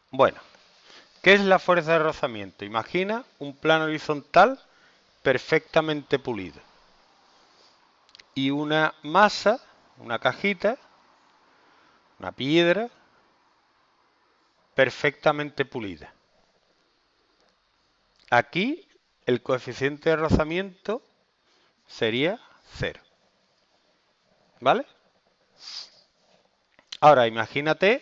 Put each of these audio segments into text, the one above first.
Bueno, ¿qué es la fuerza de rozamiento? Imagina un plano horizontal perfectamente pulido y una masa, una cajita, una piedra perfectamente pulida. Aquí el coeficiente de rozamiento sería 0, ¿vale? Ahora imagínate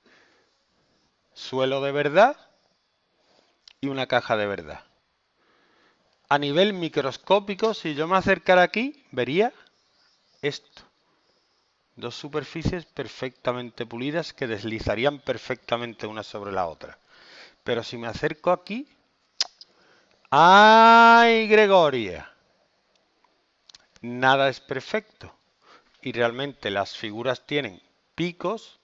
suelo de verdad y una caja de verdad. A nivel microscópico, si yo me acercara aquí, vería esto. Dos superficies perfectamente pulidas que deslizarían perfectamente una sobre la otra. Pero si me acerco aquí... ¡Ay, Gregoria! Nada es perfecto. Y realmente las figuras tienen picos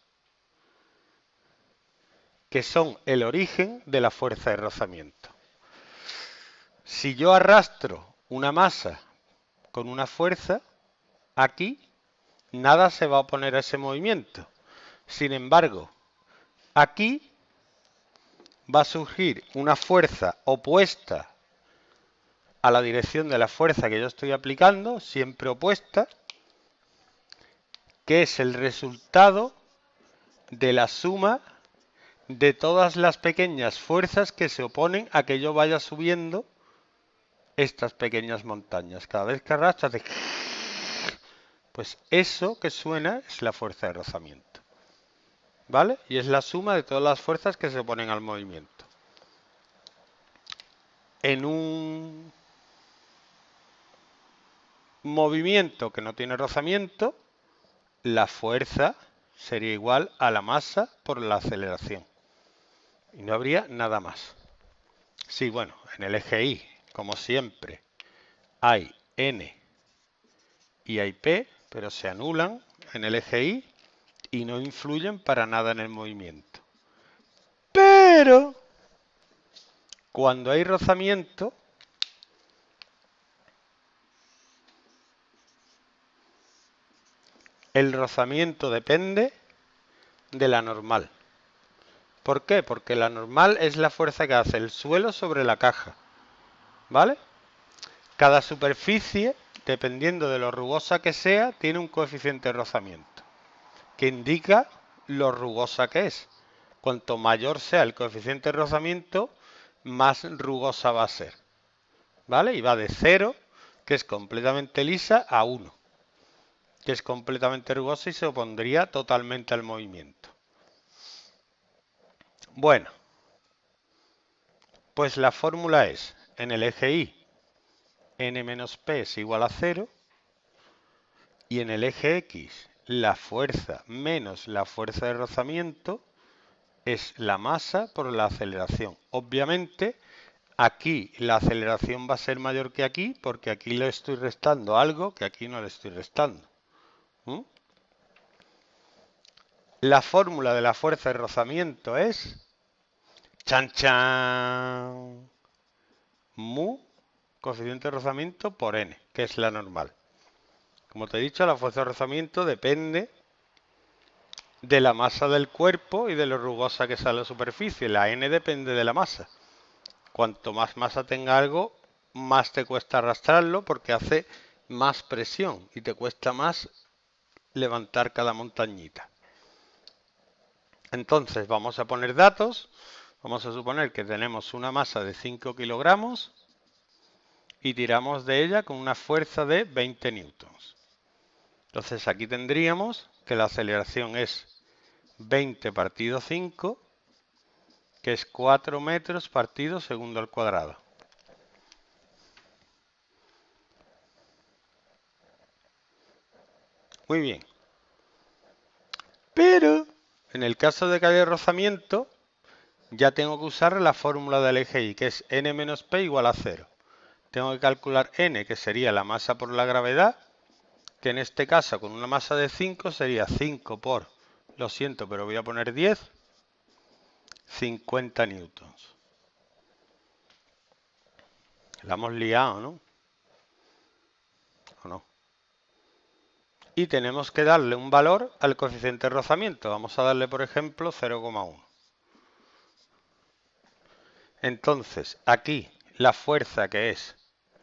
que son el origen de la fuerza de rozamiento. Si yo arrastro una masa con una fuerza, aquí nada se va a oponer a ese movimiento. Sin embargo, aquí va a surgir una fuerza opuesta a la dirección de la fuerza que yo estoy aplicando, siempre opuesta, que es el resultado de la suma de todas las pequeñas fuerzas que se oponen a que yo vaya subiendo estas pequeñas montañas. Cada vez que arrastras, pues eso que suena es la fuerza de rozamiento. ¿Vale? Y es la suma de todas las fuerzas que se oponen al movimiento. En un movimiento que no tiene rozamiento, la fuerza sería igual a la masa por la aceleración. Y no habría nada más. Sí, bueno, en el eje Y, como siempre, hay N y hay P, pero se anulan en el eje Y y no influyen para nada en el movimiento. Pero cuando hay rozamiento, el rozamiento depende de la normal. ¿Por qué? Porque la normal es la fuerza que hace el suelo sobre la caja. ¿Vale? Cada superficie, dependiendo de lo rugosa que sea, tiene un coeficiente de rozamiento, que indica lo rugosa que es. Cuanto mayor sea el coeficiente de rozamiento, más rugosa va a ser. ¿Vale? Y va de 0, que es completamente lisa, a 1, que es completamente rugosa y se opondría totalmente al movimiento. Bueno, pues la fórmula es, en el eje Y, n menos p es igual a 0, y en el eje X, la fuerza menos la fuerza de rozamiento es la masa por la aceleración. Obviamente, aquí la aceleración va a ser mayor que aquí, porque aquí le estoy restando algo que aquí no le estoy restando. ¿Mm? La fórmula de la fuerza de rozamiento es... ¡Chan, chan! Mu, coeficiente de rozamiento por n, que es la normal. Como te he dicho, la fuerza de rozamiento depende de la masa del cuerpo y de lo rugosa que sea la superficie. La n depende de la masa. Cuanto más masa tenga algo, más te cuesta arrastrarlo porque hace más presión y te cuesta más levantar cada montañita. Entonces vamos a poner datos. Vamos a suponer que tenemos una masa de 5 kilogramos y tiramos de ella con una fuerza de 20 newtons. Entonces aquí tendríamos que la aceleración es 20 partido 5, que es 4 metros partido segundo al cuadrado. Muy bien. Pero en el caso de que haya rozamiento, ya tengo que usar la fórmula del eje Y, que es n menos p igual a 0. Tengo que calcular n, que sería la masa por la gravedad, que en este caso con una masa de 5 sería 5 por, lo siento, pero voy a poner 10, 50 newtons. La hemos liado, ¿no? ¿O no? Y tenemos que darle un valor al coeficiente de rozamiento. Vamos a darle, por ejemplo, 0,1. Entonces, aquí la fuerza que es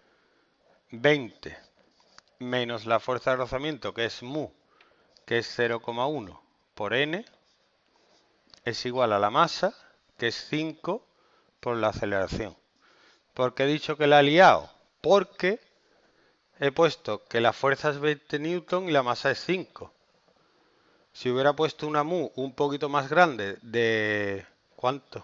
20 menos la fuerza de rozamiento que es mu, que es 0,1 por n, es igual a la masa, que es 5 por la aceleración. ¿Por qué he dicho que la he liado? Porque he puesto que la fuerza es 20 newton y la masa es 5. Si hubiera puesto una mu un poquito más grande de... ¿cuánto?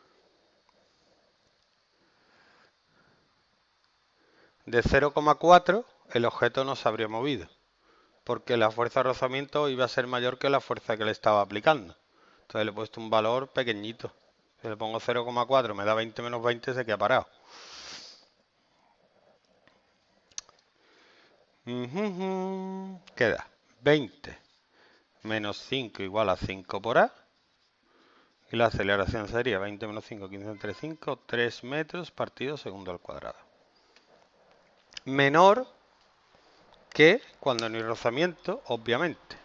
De 0,4, el objeto no se habría movido, porque la fuerza de rozamiento iba a ser mayor que la fuerza que le estaba aplicando. Entonces le he puesto un valor pequeñito. Si le pongo 0,4 me da 20 menos 20, se queda parado. Queda 20 menos 5 igual a 5 por A. Y la aceleración sería 20 menos 5, 15 entre 5, 3 metros partido segundo al cuadrado. Menor que cuando no hay rozamiento, obviamente.